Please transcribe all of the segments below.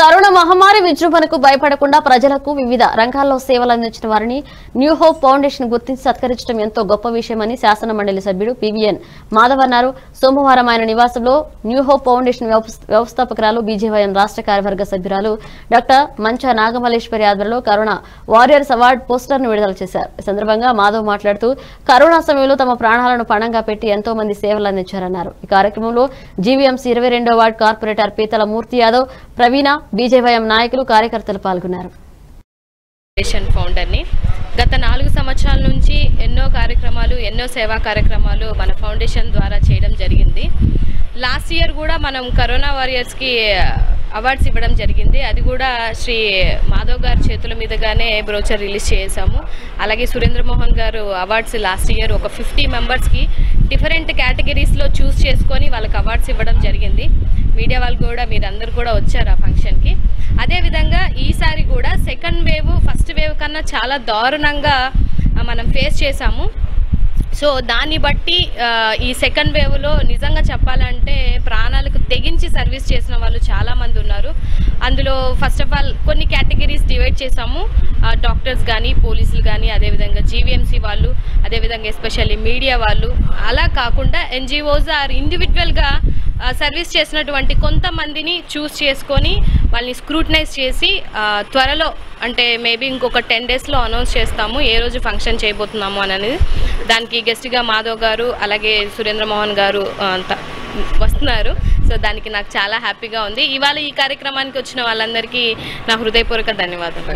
Corona మహమ్మారి విజృంభణకు భయపడకుండా ప్రజలకు వివిధ రంగాల్లో సేవలు అందించిన వారిని న్యూ హోప్ ఫౌండేషన్ గుర్తించి సత్కరించడం ఎంతో గొప్ప విషయమని శాసన మండలి సభ్యుడు పివిఎన్ మాధవ్ అన్నారు. సోమవారం ఆయన నివాసంలో న్యూ హోప్ ఫౌండేషన్ వ్యవస్థాపకురాలు బీజేవైఎం రాష్ట్ర కార్యవర్గ సభ్యురాలు డాక్టర్ మంచా నాగమల్లేశ్వరి ఆధ్వర్యంలో కరోనా వారియర్స్ అవార్డు పోస్టర్ను విడుదల చేశారు. ఈ సందర్భంగా మాధవ్ మాట్లాడుతూ కరోనా సమయంలో తమ ప్రాణాలను పణంగా పెట్టి ఎంతో మంది సేవలు అందించారన్నారు. ఈ కార్యక్రమంలో జీవీఎంసీ 22వ వార్డు కార్పొరేటర్ పీతల మూర్తి యాదవ్, ప్రవీణ, బీజేవైఎం నాయకులు, కార్యకర్తలు పాల్గొన్నారు. ఫౌండర్ని గత 4 సంవత్సరాల నుంచి ఎన్నో కార్యక్రమాలు, ఎన్నో సేవా కార్యక్రమాలు మన ఫౌండేషన్ ద్వారా చేయడం జరిగింది. లాస్ట్ ఇయర్ కూడా మనం కరోనా వారియర్స్కి అవార్డ్స్ ఇవ్వడం జరిగింది. అది కూడా శ్రీ మాధవ్ గారి చేతుల మీదుగానే బ్రోచర్ రిలీజ్ చేసాము. అలాగే సురేంద్ర మోహన్ గారు అవార్డ్స్ లాస్ట్ ఇయర్ ఒక 50 మెంబర్స్కి డిఫరెంట్ కేటగిరీస్లో చూస్ చేసుకొని వాళ్ళకి అవార్డ్స్ ఇవ్వడం జరిగింది. మీడియా వాళ్ళు కూడా మీరందరూ కూడా వచ్చారు ఆ ఫంక్షన్కి. అదేవిధంగా ఈసారి కూడా సెకండ్ వేవ్ ఫస్ట్ వేవ్ కన్నా చాలా దారుణంగా మనం ఫేస్ చేసాము. సో దాన్ని బట్టి ఈ సెకండ్ వేవ్లో నిజంగా చెప్పాలంటే ప్రాణాలకు తెగించి సర్వీస్ చేసిన వాళ్ళు చాలామంది ఉన్నారు. అందులో ఫస్ట్ ఆఫ్ ఆల్ కొన్ని కేటగిరీస్ డివైడ్ చేసాము. డాక్టర్స్ కానీ, పోలీసులు కానీ, అదేవిధంగా జీవీఎంసీ వాళ్ళు, అదేవిధంగా ఎస్పెషల్లీ మీడియా వాళ్ళు, అలా కాకుండా ఎన్జిఓస్ ఆర్ ఇండివిజువల్గా సర్వీస్ చేసినటువంటి కొంతమందిని చూస్ చేసుకొని వాళ్ళని స్క్రూటనైజ్ చేసి త్వరలో అంటే మేబీ ఇంకొక 10 డేస్లో అనౌన్స్ చేస్తాము ఏ రోజు ఫంక్షన్ చేయబోతున్నాము అనేది. దానికి గెస్ట్గా మాధవ్ గారు అలాగే సురేంద్ర మోహన్ గారు అంతా వస్తున్నారు. సో దానికి నాకు చాలా హ్యాపీగా ఉంది. ఇవాళ ఈ కార్యక్రమానికి వచ్చిన వాళ్ళందరికీ నా హృదయపూర్వక ధన్యవాదాలు.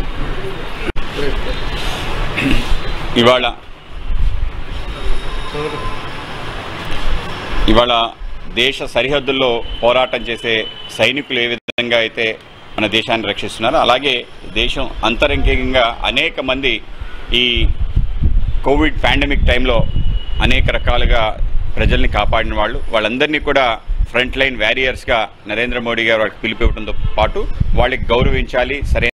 ఇవాళ దేశ సరిహద్దుల్లో పోరాటం చేసే సైనికులు ఏ విధంగా అయితే మన దేశాన్ని రక్షిస్తున్నారో, అలాగే దేశం అంతరంగికంగా అనేక మంది ఈ కోవిడ్ పాండమిక్ టైంలో అనేక రకాలుగా ప్రజల్ని కాపాడిన వాళ్ళందరినీ కూడా ఫ్రంట్ లైన్ వారియర్స్గా నరేంద్ర మోడీ గారు వాళ్ళకి పిలిపివ్వడంతో పాటు వాళ్ళకి గౌరవించాలి. సరైన